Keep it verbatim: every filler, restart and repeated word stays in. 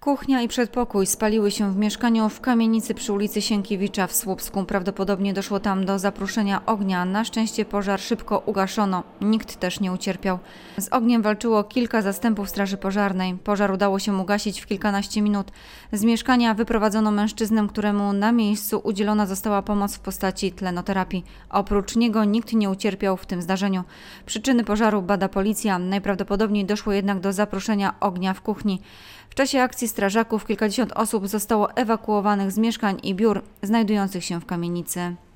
Kuchnia i przedpokój spaliły się w mieszkaniu w kamienicy przy ulicy Sienkiewicza w Słupsku. Prawdopodobnie doszło tam do zapruszenia ognia. Na szczęście pożar szybko ugaszono. Nikt też nie ucierpiał. Z ogniem walczyło kilka zastępów straży pożarnej. Pożar udało się ugasić w kilkanaście minut. Z mieszkania wyprowadzono mężczyznę, któremu na miejscu udzielona została pomoc w postaci tlenoterapii. Oprócz niego nikt nie ucierpiał w tym zdarzeniu. Przyczyny pożaru bada policja. Najprawdopodobniej doszło jednak do zapruszenia ognia w kuchni. W czasie akcji strażaków kilkadziesiąt osób zostało ewakuowanych z mieszkań i biur znajdujących się w kamienicy.